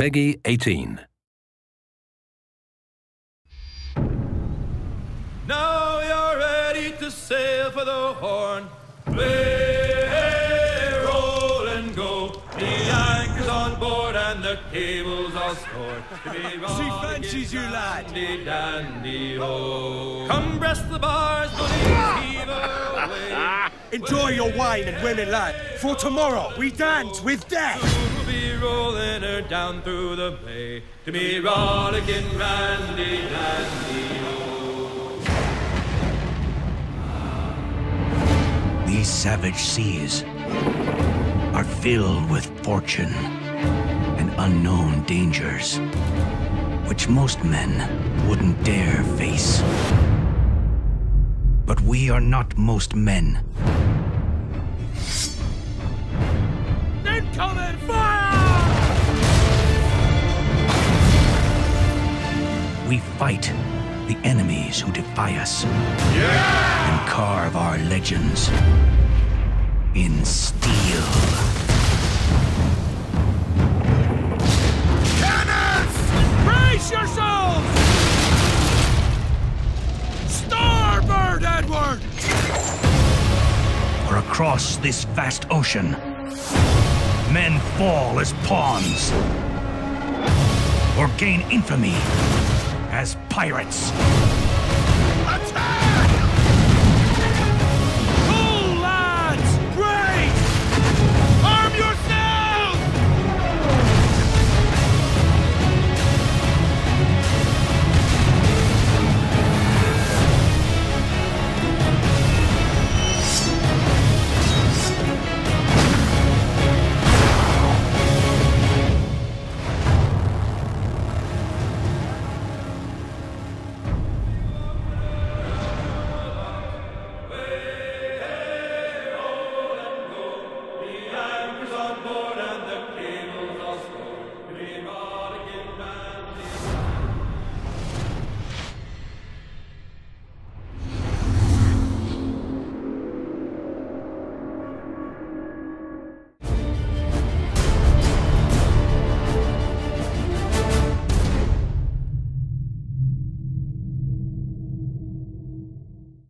Peggy 18. Now you're ready to sail for the Horn. Play, roll and go. The anchor's on board and the cable's all stored. She fancies you, lad. Dandy, dandy, ho. Come breast the bars, bullies, heave her away. Enjoy your wine and women, lad, for tomorrow we dance with death. We'll be rolling her down through the bay to be rollicking randy, dandy, ho. These savage seas are filled with fortune and unknown dangers, which most men wouldn't dare face. But we are not most men. Incoming fire! We fight the enemies who defy us, and carve our legends in steel. Cannons! Brace yourselves! Starboard, Edward! For across this vast ocean, men fall as pawns, or gain infamy as pirates. Attack!